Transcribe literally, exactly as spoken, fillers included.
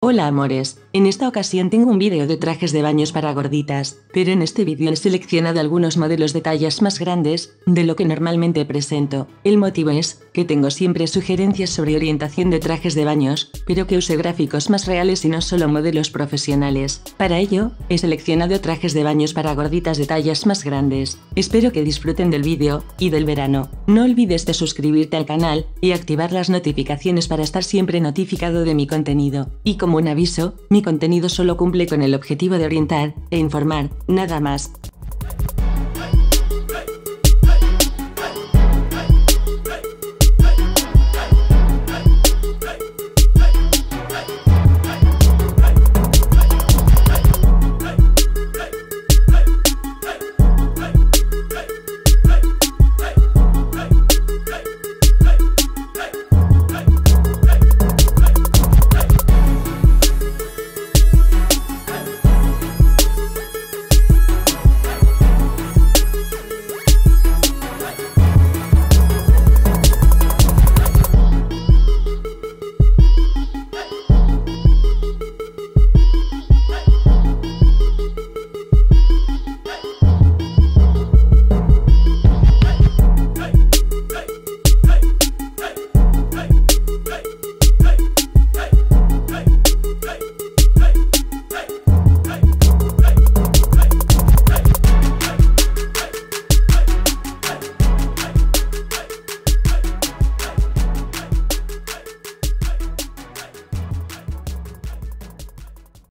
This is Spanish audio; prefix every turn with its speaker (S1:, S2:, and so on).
S1: Hola amores, en esta ocasión tengo un vídeo de trajes de baños para gorditas, pero en este vídeo he seleccionado algunos modelos de tallas más grandes de lo que normalmente presento. El motivo es que tengo siempre sugerencias sobre orientación de trajes de baños, pero que use gráficos más reales y no solo modelos profesionales. Para ello, he seleccionado trajes de baños para gorditas de tallas más grandes. Espero que disfruten del vídeo y del verano. No olvides de suscribirte al canal y activar las notificaciones para estar siempre notificado de mi contenido. Y como un aviso, mi contenido solo cumple con el objetivo de orientar e informar, nada más.